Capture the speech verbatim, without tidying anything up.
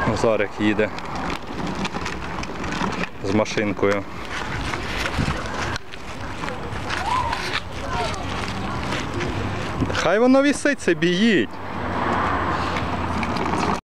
Назарик їде з машинкою. Хай воно висить собі, їдь.